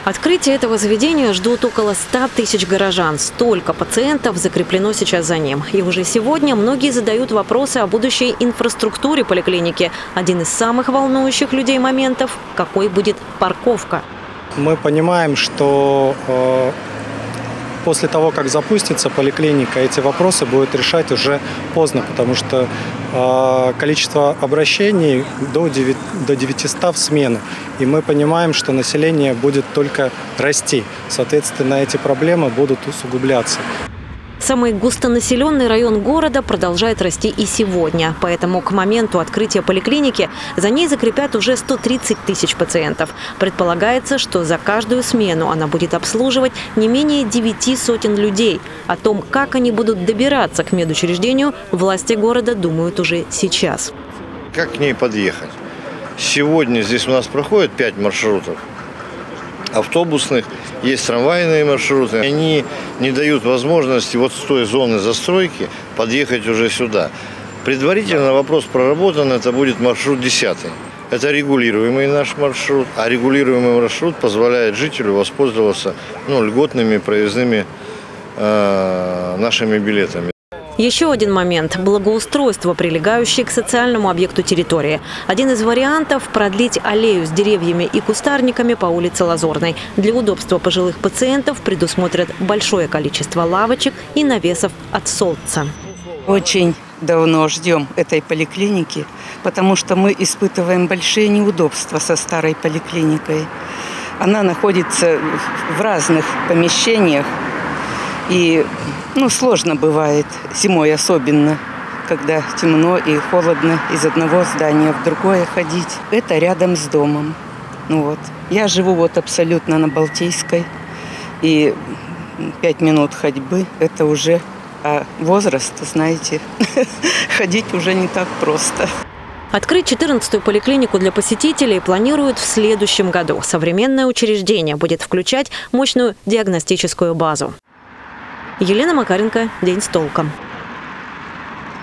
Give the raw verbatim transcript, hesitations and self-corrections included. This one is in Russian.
Открытие этого заведения ждут около ста тысяч горожан. Столько пациентов закреплено сейчас за ним. И уже сегодня многие задают вопросы о будущей инфраструктуре поликлиники. Один из самых волнующих людей моментов – какой будет парковка. Мы понимаем, что э, после того, как запустится поликлиника, эти вопросы будут решать уже поздно, потому что э, количество обращений до девятисот в смену. И мы понимаем, что население будет только расти. Соответственно, эти проблемы будут усугубляться. Самый густонаселенный район города продолжает расти и сегодня. Поэтому к моменту открытия поликлиники за ней закрепят уже сто тридцать тысяч пациентов. Предполагается, что за каждую смену она будет обслуживать не менее девяти сотен людей. О том, как они будут добираться к медучреждению, власти города думают уже сейчас. Как к ней подъехать? Сегодня здесь у нас проходит пять маршрутов автобусных, есть трамвайные маршруты. Они не дают возможности вот с той зоны застройки подъехать уже сюда. Предварительно вопрос проработан, это будет маршрут десятый. Это регулируемый наш маршрут, а регулируемый маршрут позволяет жителю воспользоваться ну, льготными проездными э, нашими билетами. Еще один момент – благоустройство, прилегающее к социальному объекту территории. Один из вариантов – продлить аллею с деревьями и кустарниками по улице Лазурной. Для удобства пожилых пациентов предусмотрят большое количество лавочек и навесов от солнца. Очень давно ждем этой поликлиники, потому что мы испытываем большие неудобства со старой поликлиникой. Она находится в разных помещениях. И ну, сложно бывает, зимой особенно, когда темно и холодно из одного здания в другое ходить. Это рядом с домом. Ну, вот. Я живу вот абсолютно на Балтийской, и пять минут ходьбы – это уже а возраст, знаете, ходить уже не так просто. Открыть четырнадцатую поликлинику для посетителей планируют в следующем году. Современное учреждение будет включать мощную диагностическую базу. Елена Макаренко. День с толком.